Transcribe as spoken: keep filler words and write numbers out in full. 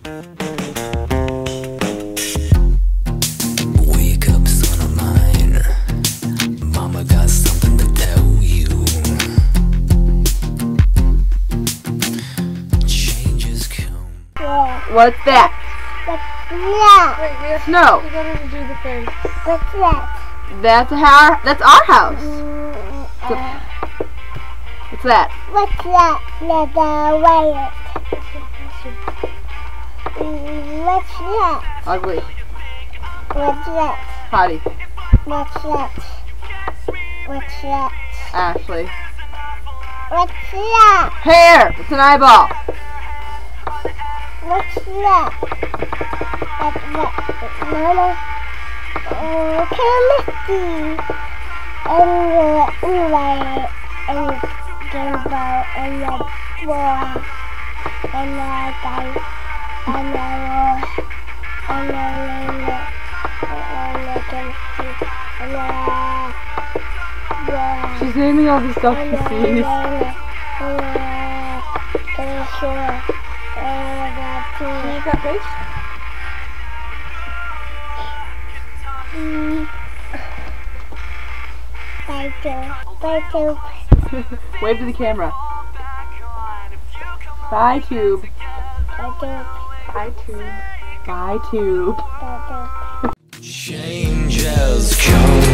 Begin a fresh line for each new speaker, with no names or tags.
Wake up, son of mine. Mama got something to tell you. Changes come.
Yeah.
What's that?
What's that?
Wait, we have
Snow.
We gotta do the face.
What's that?
That's our. That's our house.
Mm,
So-
uh,
What's that?
what's that? Let the wire. Mm, What's that?
Ugly.
What's that?
Potty.
What's that? What's that?
Ashley.
What's that?
Hair. It's an eyeball.
What's that? What's that? Mama. Oh, chemistry. And the wire. And gimbal. And the boy. And the guy. And the wall. And the lady. And the chemistry. And the boy.
She's naming all the stuff
And
she
the
sees.
lady. And the chemistry. And the tea.
Make that face.
Mm. Bye, too. Bye, too.
Wave to the camera. Bye, tube.
Bye, too.
Bye, tube. Bye, tube.
Bye, too.
Changes come.